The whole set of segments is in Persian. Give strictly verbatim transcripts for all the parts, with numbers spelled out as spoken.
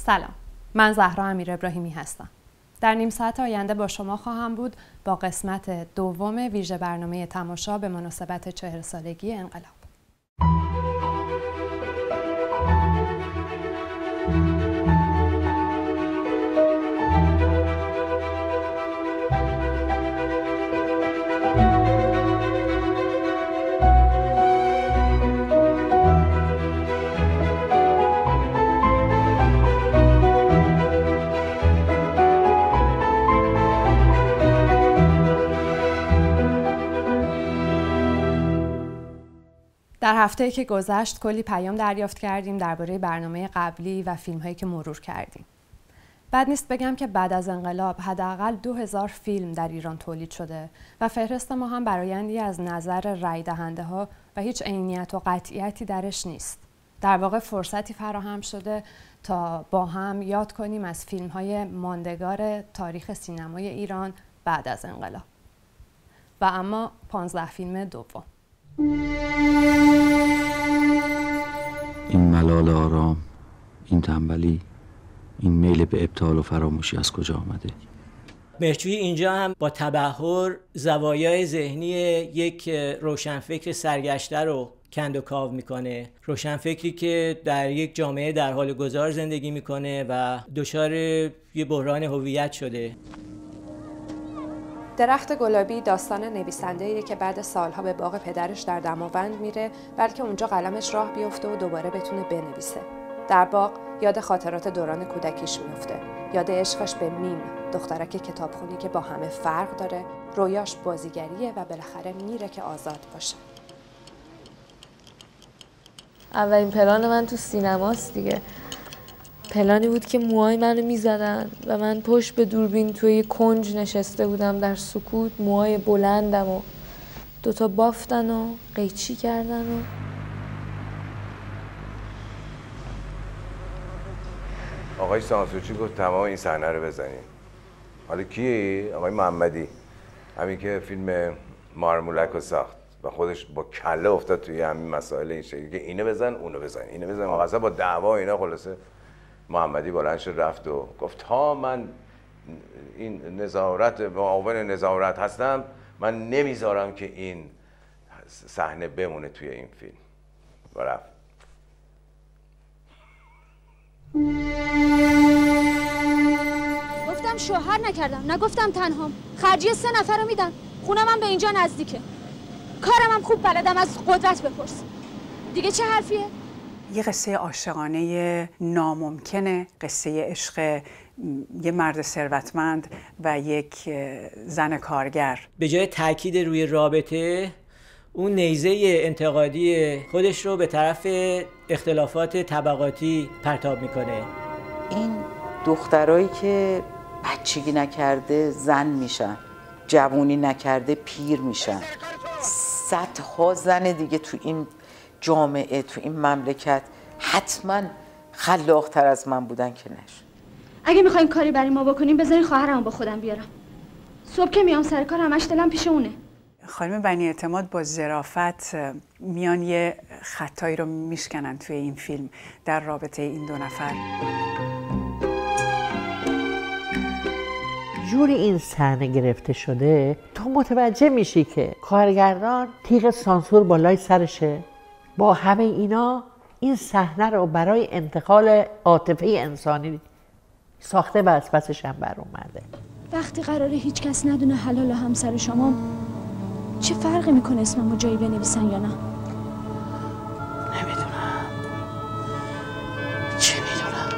سلام، من زهرا امیرابراهیمی هستم. در نیم ساعت آینده با شما خواهم بود با قسمت دوم ویژه برنامه تماشا به مناسبت چهل سالگی انقلاب. در هفته‌ای که گذشت کلی پیام دریافت کردیم درباره برنامه قبلی و فیلم‌هایی که مرور کردیم. بد نیست بگم که بعد از انقلاب حداقل دو هزار فیلم در ایران تولید شده و فهرست ما هم برآیندی از نظر رای دهنده‌ها و هیچ عینیت و قطعیتی درش نیست. در واقع فرصتی فراهم شده تا با هم یاد کنیم از فیلم‌های ماندگار تاریخ سینمای ایران بعد از انقلاب. و اما پانزده فیلم دوم. این ملال آرام، این تنبلی، این میل به ابطال و فراموشی از کجا آمده؟ مهرجویی اینجا هم با تبحر زوایای ذهنی یک روشنفکر سرگشته رو کند و کاو میکنه. روشنفکری که در یک جامعه در حال گذار زندگی میکنه و دچار یه بحران هویت شده. درخت گلابی داستان نویسنده‌ایه که بعد سالها به باغ پدرش در دماوند میره بلکه اونجا قلمش راه بیفته و دوباره بتونه بنویسه. در باغ یاد خاطرات دوران کودکیش میفته، یاد عشقش به میم، دخترک کتابخونی که با همه فرق داره، رویاش بازیگریه و بالاخره میره که آزاد باشه. اولین پلان من تو سینماست دیگه. پلانی بود که موهای منو میزدن و من پشت به دوربین توی کنج نشسته بودم در سکوت، موهای بلندم و دوتا بافتن و قیچی کردن و آقای سانسوچی گفت تمام این صحنه رو بزنیم. حالا کی؟ آقای محمدی، همین که فیلم مارمولک رو ساخت و خودش با کله افتاد توی همین مسائل این شکلی که اینو بزن اونو بزن اینو بزن اصلا با دعوا اینا. خلاصه محمدی بلند شد رفت و گفت تا من این نظارت معاون نظارت هستم من نمیذارم که این صحنه بمونه توی این فیلم و رفت. گفتم شوهر نکردم، نگفتم تنهام. خرجی سه نفر رو میدم، خونم هم به اینجا نزدیکه، کارم هم خوب بلدم، از قدرت بپرس. دیگه چه حرفیه؟ یه قصه عاشقانه ناممکنه، قصه عشق یه مرد ثروتمند و یک زن کارگر. به جای تاکید روی رابطه، اون نیزه انتقادی خودش رو به طرف اختلافات طبقاتی پرتاب میکنه. این دخترایی که بچگی نکرده زن میشن، جوونی نکرده پیر میشن. صدها زن دیگه تو این جامعه، تو این مملکت حتما خلاق‌تر از من بودن که نش. اگه میخواین کاری برای ما بکنیم بذارین خواهرمو با خودم بیارم. صبح که میام سر کار همش دلم پیش اونه. خانم بنی اعتماد با ظرافت میان یه خطایی رو میشکنن توی این فیلم در رابطه این دو نفر. جوری این صحنه گرفته شده تو متوجه میشی که کارگردان تیغ سانسور بالای سرشه. با همه اینا این صحنه رو برای انتقال عاطفه انسانی ساخته و از پسش هم بر اومده. وقتی قراره هیچ کس ندونه حلال همسر شما، چه فرقی میکنه اسممو جایی بنویسن یا نه؟ نمیدونم. چه میدونم؟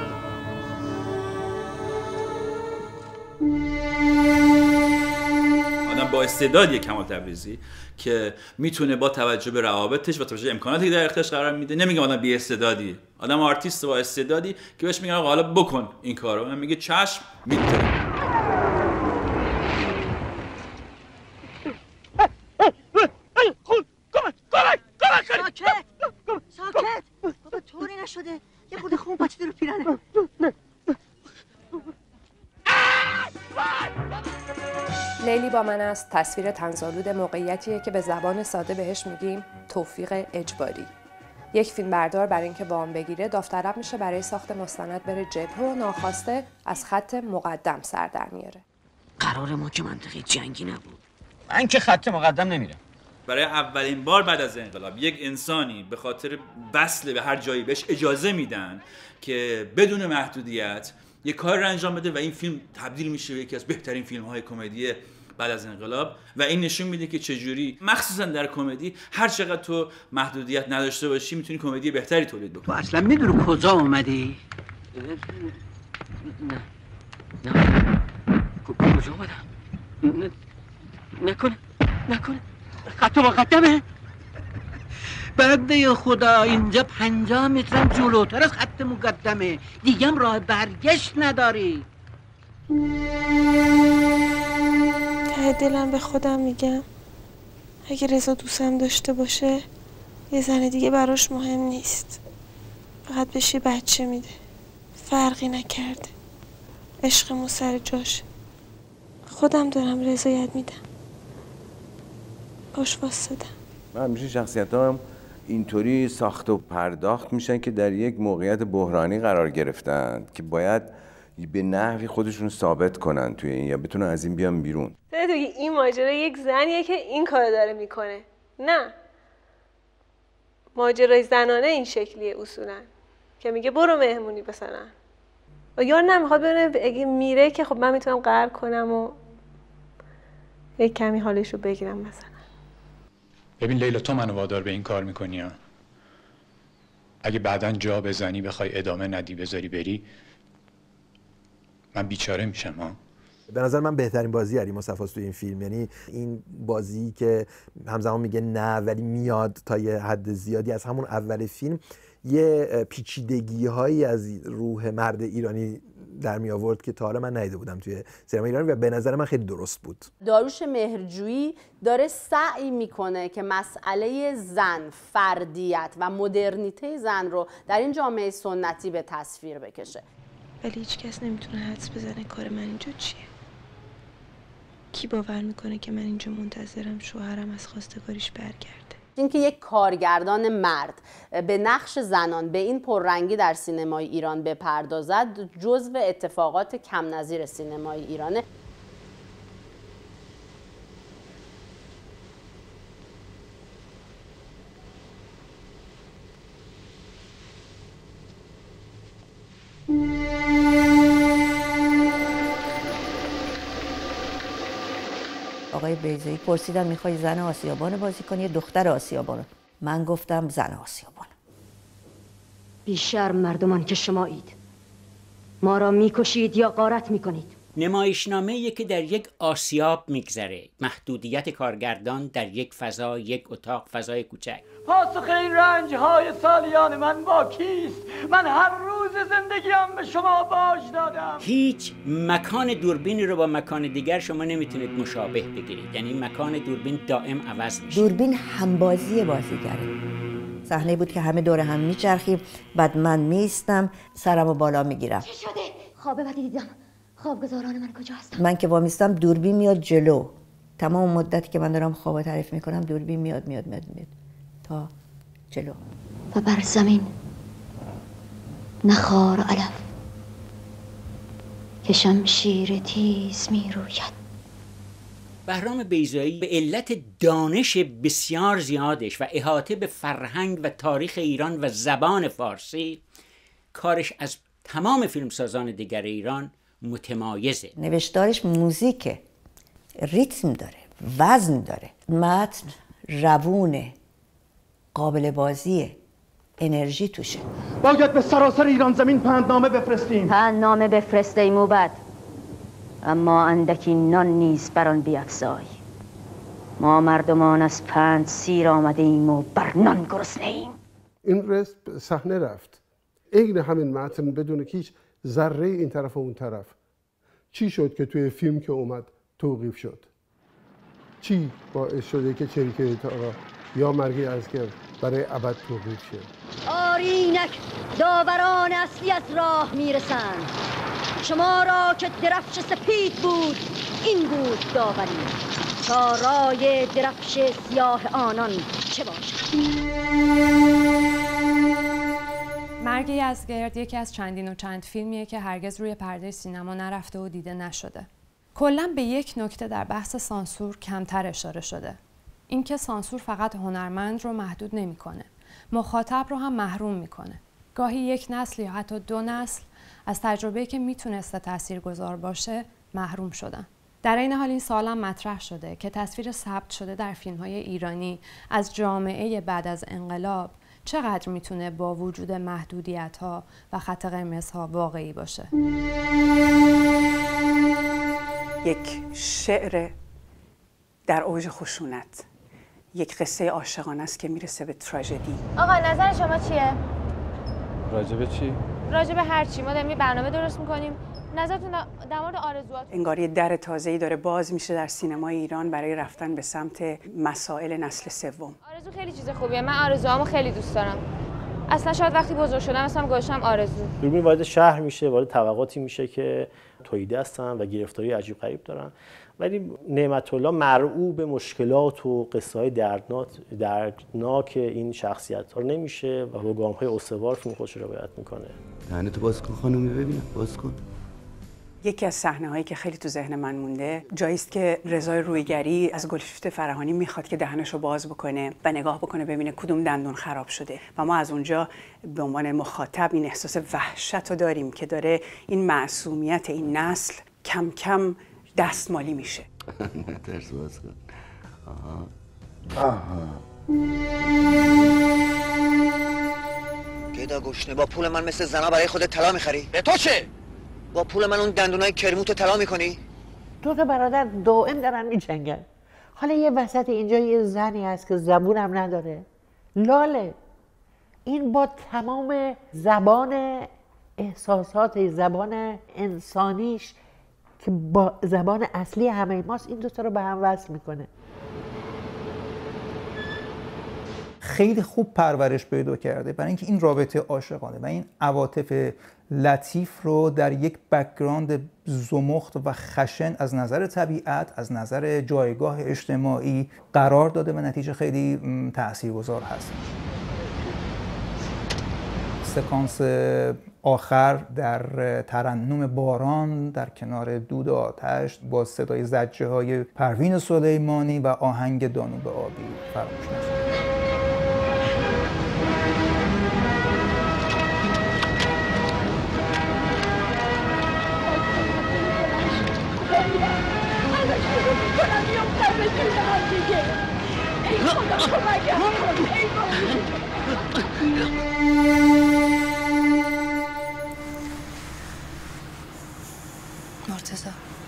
آدم با استعدادیه کمال تبریزی که میتونه با توجه به روابطش و توجه به امکاناتی که در اختیارش قرار میده. نمیگم آدم بی استعدادی، آدم آرتیست با استعدادی که بهش میگن آقا حالا بکن این کارو، من میگه چشم میتونه. ساکت ساکت بابا، طوری نشده، یه خورده خون پاچیده رو پیرنه. لیلی با من است تصویر طنزآلود موقعیتیه که به زبان ساده بهش میگیم توفیق اجباری. یک فیلمبردار برای اینکه وام بگیره داوطلب میشه برای ساخت مستند بره جبهه و ناخواسته از خط مقدم سر در میاره. قرار ما که منطقه جنگی نبود. من که خط مقدم نمیرم. برای اولین بار بعد از انقلاب یک انسانی به خاطر وصل به هر جایی بهش اجازه میدن که بدون محدودیت یک کار رو انجام بده و این فیلم تبدیل میشه به یکی از بهترین فیلم‌های کمدی بعد از انقلاب و این نشون میده که چجوری مخصوصا در کمدی هر چقدر تو محدودیت نداشته باشی میتونی کمدی بهتری تولید بکنی. تو اصلا میدونی کجا اومدی؟ نه نه کجا اومدم؟ نکنه نکنه خط مقدمه. بنده خدا اینجا پنجاه مترم جلوتر از خط مقدمه، دیگه راه برگشت نداری. ته دلم به خودم میگم اگه رضا دوستم داشته باشه یه زن دیگه براش مهم نیست، فقط بهش بچه میده، فرقی نکرده، عشقمون سر جاشه. خودم دارم رضایت میدم، باش واسدم. من همیشه شخصیت هم اینطوری ساخت و پرداخت میشن که در یک موقعیت بحرانی قرار گرفتن که باید به نحوی خودشون ثابت کنن توی این یا بتونن از این بیان بیرون. تو این ماجرا یک زنیه که این کارو داره میکنه، نه ماجرای زنانه این شکلیه اصولا که میگه برو مهمونی مثلا و یا نمیخواد ببینه اگه میره که خب من میتونم قهر کنم و یک کمی حالشو بگیرم مثلا. ببین لیلا، تو منو وادار به این کار میکنی ها. اگه بعداً جا بزنی بخوای ادامه ندی بذاری بری من بیچاره میشم ها. به نظر من بهترین بازی علی مصطفی است تو این فیلم، یعنی این بازی که همزمان میگه نه ولی میاد تا یه حد زیادی از همون اول فیلم یه پیچیدگی هایی از روح مرد ایرانی در می آورد که تا حالا من ندیده بودم توی سینما ایرانی و به نظر من خیلی درست بود. داریوش مهرجویی داره سعی میکنه که مسئله زن، فردیت و مدرنیته زن رو در این جامعه سنتی به تصویر بکشه. ولی هیچ کس نمیتونه حدس بزنه کار من اینجا چیه. کی باور میکنه که من اینجا منتظرم شوهرم از خواستگاریش برگرده؟ اینکه یک کارگردان مرد به نقش زنان به این پررنگی در سینمای ایران بپردازد جزو اتفاقات کم نظیر سینمای ایرانه. آقای بیضایی پرسیدن میخوای زن آسیابان بازی کنی یا دختر آسیابان؟ من گفتم زن آسیابان. بیشرم مردمان که شمایید، ما را میکشید یا غارت میکنید. نمایشنامه یکی در یک آسیاب میگذره، محدودیت کارگردان در یک فضا، یک اتاق، فضای کوچک. پاسخ این رنج های سالیان من با کیست؟ من هر روز زندگیم به شما باج دادم. هیچ مکان دوربینی رو با مکان دیگر شما نمیتونید مشابه بگیرید، یعنی مکان دوربین دائم عوض میشه. دوربین همبازی بازیگره. صحنه بود که همه دور هم میچرخیم، بعد من میستم سرمو بالا میگیرم. چه شده؟ خواب بدی دیدم. خوابگزاران من کجا هستن؟ من که وامیستم دوربین میاد جلو. تمام مدتی که من دارم خواب تعریف میکنم دوربین میاد میاد میاد میاد تا جلو. و بر زمین نخار علف که شمشیر تیز میروید. بهرام بیضایی به علت دانش بسیار زیادش و احاطه به فرهنگ و تاریخ ایران و زبان فارسی کارش از تمام فیلمسازان دیگر ایران متمایزه. نوشتارش موزیکه، ریتم داره، وزن داره، متن روونه، قابل بازیه، انرژی توشه. باید به سراسر ایران زمین پندنامه بفرستیم. پندنامه بفرسته ای موبد، اما اندکی نان نیز بر آن بیفزای. ما مردمان از پند سیر آمده ایم و بر نان گرسنه ایم. این رست صحنه رفت عین همین متن بدون که هیچ ذره این طرف و اون طرف. چی شد که توی فیلم که اومد توقیف شد؟ چی باعث شده که چریکه تارا یا مرگی ازگر برای ابد توقیف شد؟ آرینک داوران اصلی از راه میرسند. شما را که درفش سپید بود این بود داوری، تا رای درفش سیاه آنان چه باشد؟ مرگ یزدگرد یکی از چندین و چند فیلمیه که هرگز روی پرده سینما نرفته و دیده نشده. کلاً به یک نکته در بحث سانسور کمتر اشاره شده. اینکه سانسور فقط هنرمند رو محدود نمی‌کنه، مخاطب رو هم محروم می‌کنه. گاهی یک نسل یا حتی دو نسل از تجربه‌ای که میتونسته تاثیرگذار باشه محروم شدن. در این حال این سوال هم مطرح شده که تصویر ثبت شده در فیلم‌های ایرانی از جامعه بعد از انقلاب چقدر میتونه با وجود محدودیت‌ها و خط قرمزها واقعی باشه. یک شعر در اوج خشونت، یک قصه عاشقانه است که میرسه به تراژدی. آقا نظر شما چیه؟ راجبه چی؟ راجبه هر چی. ما داریم یه برنامه درست میکنیم. نظرتون در مورد آرزوات؟ انگار یه در تازه‌ای داره باز میشه در سینمای ایران برای رفتن به سمت مسائل نسل سوم. آرزو خیلی چیز خوبیه. من آرزوهامو خیلی دوست دارم. اصلا شاید وقتی بزرگ شدم مثلا گذاشتم آرزو. دوربین وارد شهر میشه، وارد طبقاتی میشه که توییده هستن و گرفتاری عجیب غریب دارن. ولی نعمت الله مرعوب مشکلات و قصه‌های دردناک دردناک این شخصیت‌ها رو نمیشه و با گام‌های استوار فیلم خودش رو روایت میکنه. دهنتو باز کن خانومی ببینم، باز کن. یکی از صحنه‌هایی که خیلی تو ذهن من مونده جایی است که رضا رویگری از گلشیفته فرهانی میخواد که دهنشو باز بکنه و نگاه بکنه ببینه کدوم دندون خراب شده و ما از اونجا به عنوان مخاطب این احساس وحشت رو داریم که داره این معصومیت این نسل کم کم دستمالی میشه. ترس باز کن. آها. آها. گدا گشنه با پول من مثل زنا برای خودت طلا میخری؟ به تو چه؟ با پول من اون دندونای کرموتو طلا میکنی؟ دو تا برادر دائم دارن میجنگن. حالا یه وسط اینجا یه زنی هست که زبونم نداره، لاله. این با تمام زبان احساسات، زبان انسانیش که با زبان اصلی همه ماست، این دوتا رو به هم وصل میکنه. خیلی خوب پرورش پیدا کرده برای اینکه این رابطه عاشقانه و این عواطف لطیف رو در یک بک‌گراند زمخت و خشن از نظر طبیعت، از نظر جایگاه اجتماعی قرار داده و نتیجه خیلی تاثیرگذار هست. سکانس آخر در ترنم باران در کنار دود آتش با صدای زجه های پروین سلیمانی و آهنگ دانوب آبی فراموش نشد. مرتضی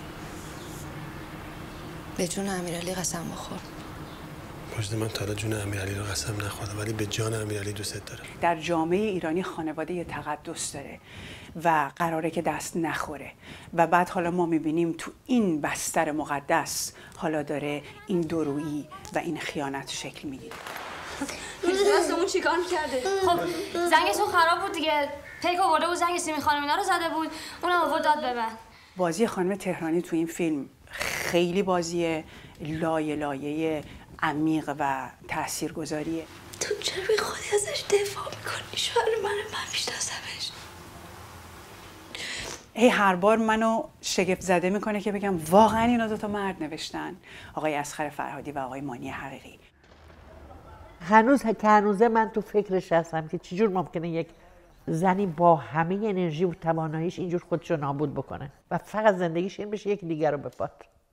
به جون امیرعلی قسم بخور. مجد من تا حالا جون امیرعلی رو قسم نخوردم ولی به جان امیرعلی دوست دارم. در جامعه ایرانی خانواده یه تقدس داره و قراره که دست نخوره و بعد حالا ما میبینیم تو این بستر مقدس حالا داره این دورویی و این خیانت شکل میگیره. دستمون چیکار میکرده؟ خب زنگتون خراب بود دیگه. پیک آورده بود زنگ سیمی خانم اینا رو زده بود، اونم آورد داد به من. بازی خانم تهرانی تو این فیلم خیلی بازی لایه لایه عمیق و تاثیرگذاریه. تو چرا بی خودی ازش دفاع میکنی؟ شوهر من من میشناسمش. هی هر بار منو شگفت زده میکنه که بگم واقعا اینا دوتا مرد نوشتن، آقای اسخر فرهادی و آقای مانی حقیقی. هنوز که هنوزه من تو فکرش هستم که چجور ممکنه یک زنی با همه انرژی و تواناییش اینجور خودش رو نابود بکنه و فقط زندگیش این بشه یک دیگر رو بپاد.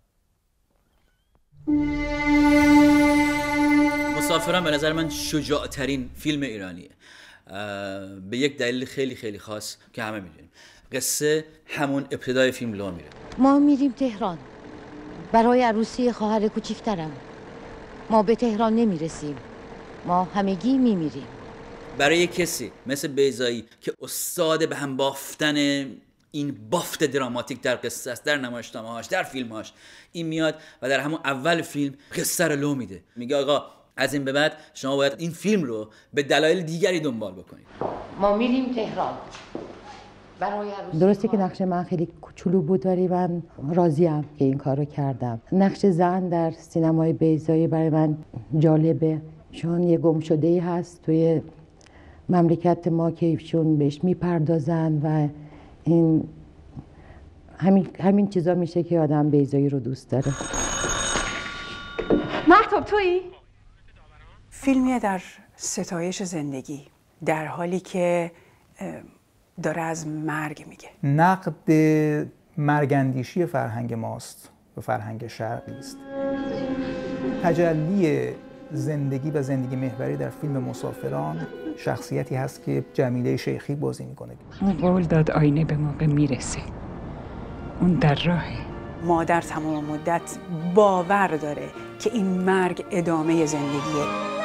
مسافران به نظر من شجاعترین فیلم ایرانیه به یک دلیل خیلی خیلی خاص که همه میدونیم. قصه همون ابتدای فیلم لو میره. ما میریم تهران برای عروسی خواهر کوچیکترم. ما به تهران نمیرسیم، ما همگی میمیریم. برای کسی مثل بیضایی که استاد به هم بافتن این بافت دراماتیک در قصه است، در نمایشنامه‌هاش، در فیلم‌هاش، این میاد و در همون اول فیلم قصه رو لو میده. میگه آقا از این به بعد شما باید این فیلم رو به دلایل دیگری دنبال بکنید. ما میریم تهران برای عروسی. درسته که نقش من خیلی کوچولو بود ولی من راضیم که این کارو کردم. نقش زن در سینمای بیضایی برای من جالبه چون یه گمشده‌ای هست توی مملکت ما که ایشون بهش میپردازن و این همین همین چیزا میشه که آدم بیضایی رو دوست داره. مهتاب تویی؟ فیلمیه در ستایش زندگی در حالی که داره از مرگ میگه. نقد مرگندیشی فرهنگ ماست و فرهنگ شرقی است. تجلی زندگی و زندگی محوری در فیلم مسافران شخصیتی هست که جمیله شیخی بازی میکنه. اون قول داد آینه به موقع میرسه. اون در راهه. مادر تمام مدت باور داره که این مرگ ادامه زندگیه.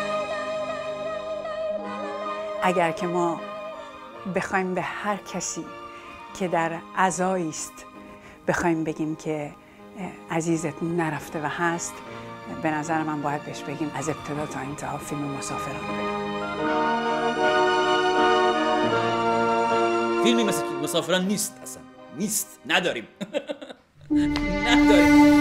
اگر که ما بخوایم به هر کسی که در عزایی است بخوایم بگیم که عزیزت نرفته و هست، به نظر من باید بهش بگیم از ابتدا تا انتها فیلم مسافران بگیم. فیلمی مثل مسافران نیست، اصلا نیست، نداریم. نداریم.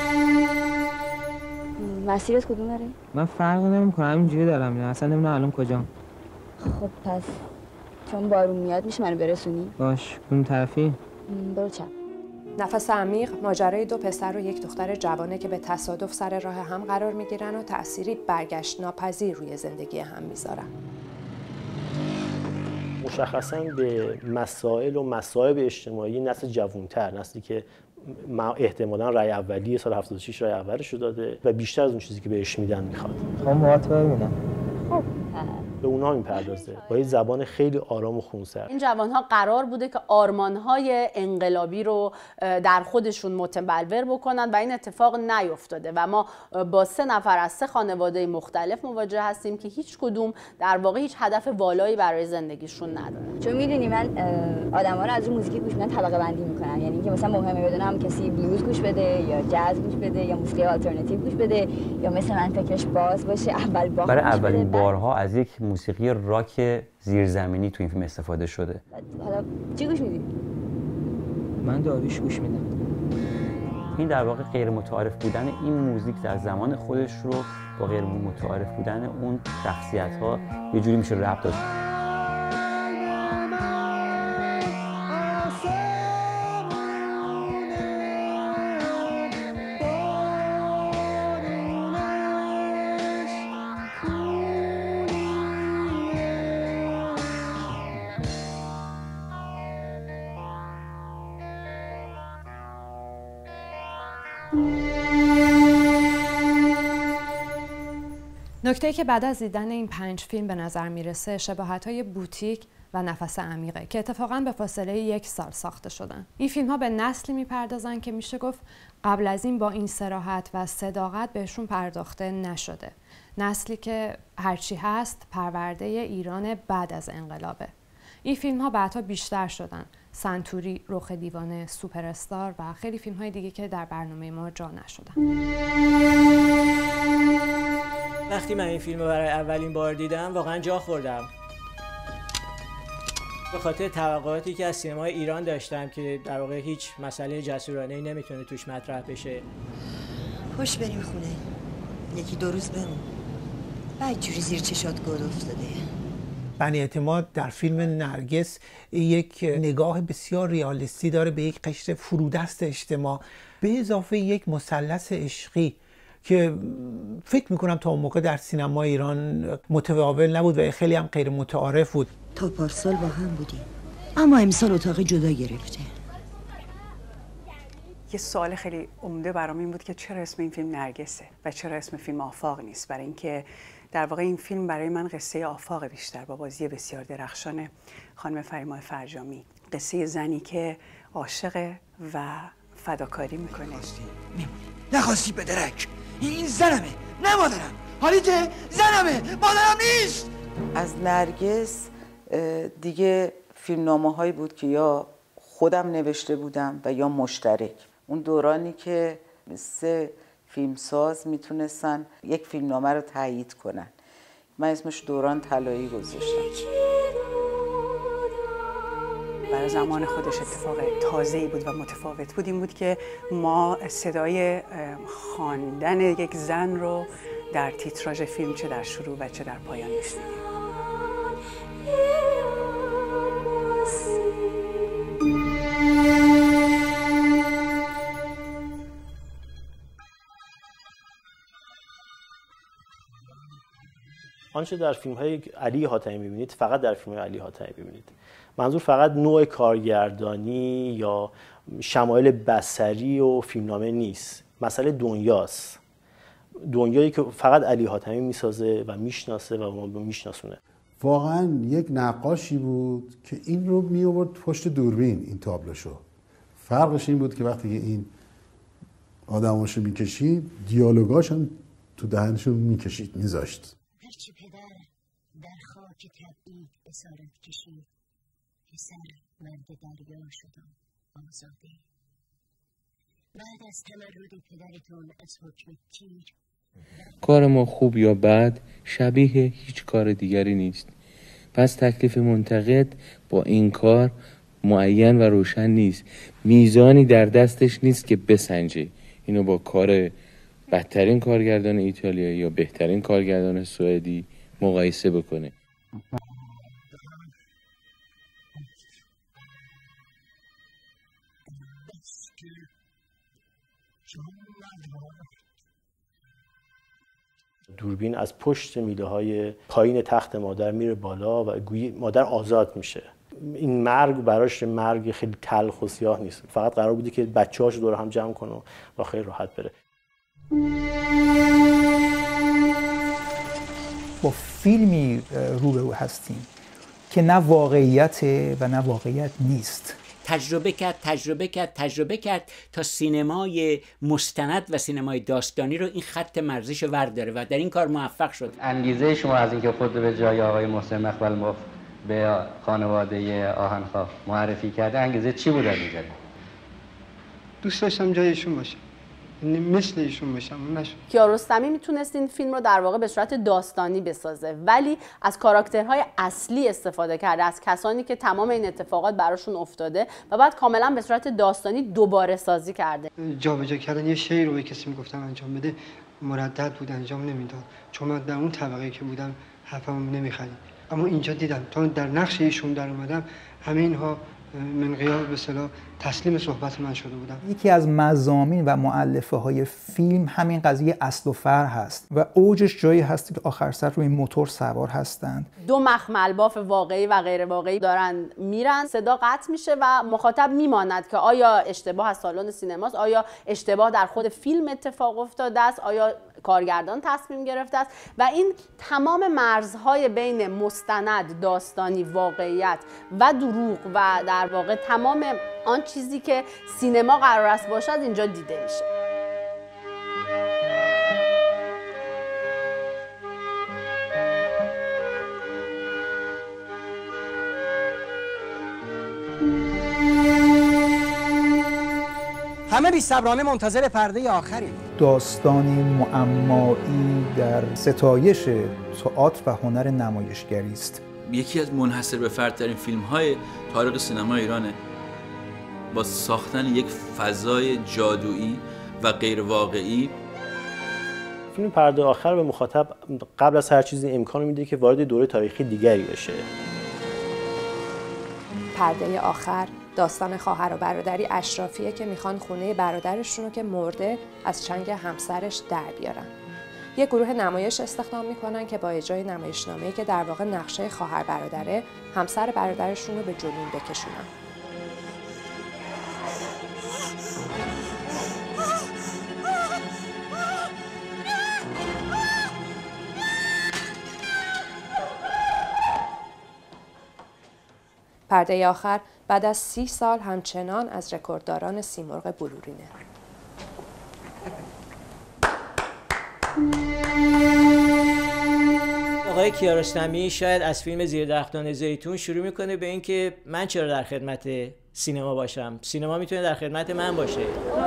مسیرت کدوم داره؟ من فرق نمی‌کنم، همینجوری دارم میرم، اصلا نمیدونم الان کجام. خب پس چون بارون میاد میشه منو برسونی؟ باش، اون طرفی؟ برو چپ. نفس عمیق ماجرای دو پسر و یک دختر جوانه که به تصادف سر راه هم قرار میگیرن و تأثیری برگشت ناپذیر روی زندگی هم میذارن. مشخصاً به مسائل و مصائب اجتماعی نسل جوانتر، نسلی که احتمالاً رأی اولیه سال هفتاد و شش رأی اولش رو داده و بیشتر از اون چیزی که بهش میدن میخواد. خب موهات ببینم. خب به اونها میپردازه با یه زبان خیلی آرام و خونسرد. این جوانها قرار بوده که آرمانهای انقلابی رو در خودشون متبلور بکنن و این اتفاق نیفتاده و ما با سه نفر از سه خانواده مختلف مواجه هستیم که هیچ کدوم در واقع هیچ هدف والایی برای زندگیشون ندارن. چون میدونی من آدما رو از اون موزیکی گوش میدن طبقه بندی میکنم، یعنی اینکه مثلا مهمه بدونم کسی بلوز گوش بده یا جاز گوش بده یا موسیقی آلترناتیو گوش بده یا مثلا من فکرش باز باشه اول باخت. برای اولین بارها از یک موسیقی راک زیرزمینی تو این فیلم استفاده شده. حالا چی گوش میدی؟ من داریوش گوش میدم. این در واقع غیر متعارف بودن این موزیک در زمان خودش رو با غیر متعارف بودن اون شخصیت‌ها یه جوری میشه ربط داد. نکته‌ای که بعد از دیدن این پنج فیلم به نظر میرسه شباهت‌های بوتیک و نفس عمیقه که اتفاقاً به فاصله یک سال ساخته شدن. این فیلم‌ها به نسلی میپردازن که میشه گفت قبل از این با این صراحت و صداقت بهشون پرداخته نشده. نسلی که هرچی هست پرورده ایران بعد از انقلابه. این فیلم‌ها بعدها بیشتر شدن. سنتوری، رخ دیوانه، سوپر استار و خیلی فیلم‌های دیگه که در برنامه ما جا نشدن. وقتی من این فیلم رو برای اولین بار دیدم واقعا جا خوردم. به خاطر توقعاتی که از سینمای ایران داشتم که در واقع هیچ مسئله جسورانه‌ای نمیتونه توش مطرح بشه. خوش بریم خونه. یکی دو روز بمون. بعد جوری زیر چشات گود افتاده. بنی اعتماد در فیلم نرگس یک نگاه بسیار ریالیستی داره به یک قشر فرودست اجتماع به اضافه یک مثلث عشقی که فکر میکنم تا اون موقع در سینما ایران متداول نبود و خیلی هم غیر متعارف بود. تا پارسال با هم بودیم اما امسال اتاق جدا گرفته. یه سوال خیلی عمده برام این بود که چرا اسم این فیلم نرگسه و چرا اسم فیلم آفاق نیست. برای اینکه در واقع این فیلم برای من قصه آفاق بیشتر با بازی بسیار درخشان خانم فریماه فرجامی، قصه زنی که عاشق و فداکاری میکنه. نخواستی به درک. این زنمه نه مادرم. حالیته زنمه مادرم نیست. از نرگس دیگه فیلمنامه هایی بود که یا خودم نوشته بودم و یا مشترک. اون دورانی که سه فیلمساز میتونستن یک فیلمنامه رو تایید کنن. من اسمش دوران طلایی گذاشتم. برای زمان خودش اتفاق تازه‌ای بود و متفاوت بود. این بود که ما صدای خواندن یک زن رو در تیتراژ فیلم چه در شروع و چه در پایان میشنیدیم. آنچه در فیلم‌های علی حاتمی می‌بینید فقط در فیلم‌های علی حاتمی می‌بینید. منظور فقط نوع کارگردانی یا شمایل بصری و فیلمنامه نیست. مسئله دنیاست. دنیایی که فقط علی حاتمی میسازه و میشناسه و ما میشناسونه. واقعا یک نقاشی بود که این رو می آورد پشت دوربین این تابلوشو. فرقش این بود که وقتی این آدماشو میکشید دیالوگاش هم تو دهنشون میکشید میذاشت. هرچی پدر در خاک تبعید اسارت کشید، پسر مرد دریا شدم آزاده. بعد از تمرد پدرتون از حکم تیر، کار ما خوب یا بد شبیه هیچ کار دیگری نیست. پس تکلیف منتقد با این کار معین و روشن نیست. میزانی در دستش نیست که بسنجه اینو با کار بدترین کارگردان ایتالیایی یا بهترین کارگردان سوئدی مقایسه بکنه. دوربین از پشت میله های پایین تخت مادر میره بالا و گویی مادر آزاد میشه. این مرگ براش مرگ خیلی تلخ و سیاه نیست، فقط قرار بوده که بچه‌هاش دور هم جمع کنه و خیلی راحت بره. با فیلمی روبرو هستیم که نه واقعیت و نه واقعیت نیست. تجربه کرد تجربه کرد تجربه کرد تا سینمای مستند و سینمای داستانی رو این خط مرزیش ورداره و در این کار موفق شد. انگیزه شما از اینکه خود به جای آقای محسن مقبل مفت به خانواده آهنخواه معرفی کرده انگیزه چی بود از اینجا؟ دوست داشتم جایشون باشم، مثل ایشون باشم. نشد. کیارستمی میتونست این فیلم رو در واقع به صورت داستانی بسازه، ولی از کاراکترهای اصلی استفاده کرده، از کسانی که تمام این اتفاقات براشون افتاده و بعد کاملا به صورت داستانی دوباره سازی کرده. جابجا کردن یه شی رو به کسی میگفتم انجام بده مردد بود، انجام نمیداد، چون من در اون طبقه که بودم حرفمو نمیخرید. اما اینجا دیدم تا در نقش ایشون در اومدم همه اینها من غیاب به اصطلاح تسلیم صحبت من شده بودم. یکی از مضامین و مؤلفه های فیلم همین قضیه اصل و فر هست و اوجش جایی هست که آخر سر روی موتور سوار هستند. دو مخمل باف واقعی و غیر واقعی دارن میرن، صدا قطع میشه و مخاطب میماند که آیا اشتباه از سالن سینماست، آیا اشتباه در خود فیلم اتفاق افتاده است، آیا کارگردان تصمیم گرفته است. و این تمام مرزهای بین مستند، داستانی، واقعیت و دروغ و در واقع تمام آن چیزی که سینما قرار است باشد اینجا دیده میشه. همه بی‌صبرانه منتظر پرده آخری. داستانی معمایی در ستایش تئاتر و هنر نمایشگری است. یکی از منحصر به فردترین فیلم‌های تاریخ سینما ایرانه، با ساختن یک فضای جادویی و غیر واقعی. فیلم پرده آخر به مخاطب قبل از هر چیزی امکان میده که وارد دوره تاریخی دیگری بشه. پرده آخر داستان خواهر و برادری اشرافیه که میخوان خونه برادرشون رو که مرده از چنگ همسرش در بیارن. یه گروه نمایش استخدام میکنن که با اجرای نمایشنامه‌ای که در واقع نقشه خواهر برادره، همسر برادرشون رو به جنون بکشونن. پرده آخر بعد از سی سال همچنان از رکوردداران سیمرغ بلورینه. آقای کیارستمی شاید از فیلم زیر درختان زیتون شروع میکنه به اینکه من چرا در خدمت سینما باشم، سینما میتونه در خدمت من باشه.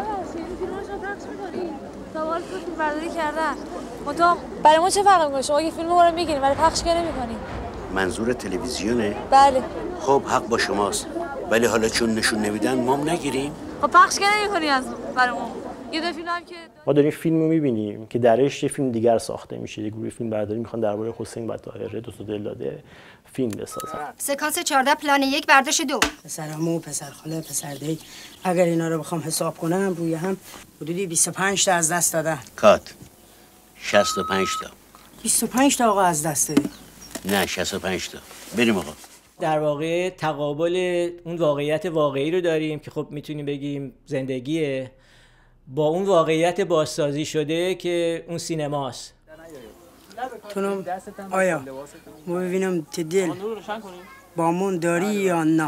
سوال فیلم برداری کردن منتها برای ما چه فرقی میکنه؟ شما یه فیلم ما رو میگیرین ولی پخش که نمیکنین. منظور تلویزیونه؟ بله. خب حق با شماست، ولی حالا چون نشون نمیدن ما هم نگیریم. خب پخش که نمیکنی از برای ما. یه دو فیلم هم که ما داریم فیلم رو میبینیم که درش یه فیلم دیگر ساخته میشه. یه گروه فیلم برداری میخوان درباره حسین بطاهره دو تا دلداده فیلم بسازن. سکانس چهارده پلان یک برداشت دو. پسرعمو، پسر خاله، پسر دی، اگر اینا رو بخوام حساب کنم روی هم حدودی بیست و پنج تا از دست دادن. کات شصت و پنج تا. بیست و پنج تا آقا از دست دادی. نه شصت و پنج تا. بریم آقا. در واقع تقابل اون واقعیت واقعی رو داریم که خب میتونیم بگیم زندگیه با اون واقعیت بازسازی شده که اون سینماست. تونم آیا ما ببینم که دل با من داری یا نه.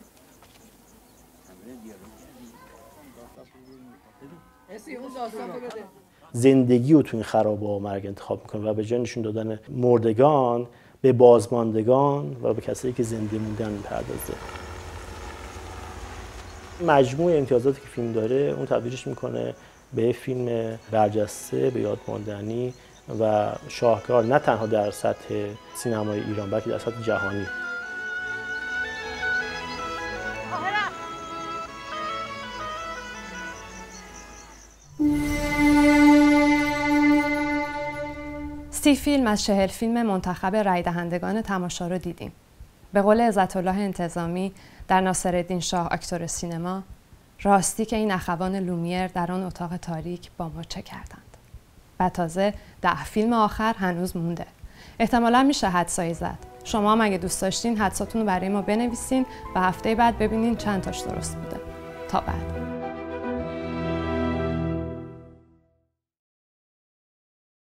زندگی رو تو این خرابه و مرگ انتخاب میکنه و به جای نشون دادن مردگان به بازماندگان و به کسایی که زنده موندن میپردازه. مجموع امتیازاتی که فیلم داره اون تبدیلش میکنه به فیلم برجسته، به یاد ماندنی و شاهکار، نه تنها در سطح سینمای ایران بلکه در سطح جهانی. سی فیلم از چهل فیلم منتخب رای دهندگان تماشا رو دیدیم. به قول عزت الله انتظامی در ناصرالدین شاه اکتور سینما، راستی که این اخوان لومیر در آن اتاق تاریک با ما چه کردند. و تازه ده فیلم آخر هنوز مونده. احتمالاً میشه حدسایی زد. شما هم اگه دوست داشتین حدساتون رو برای ما بنویسین و هفته بعد ببینین چند تاش درست بوده. تا بعد.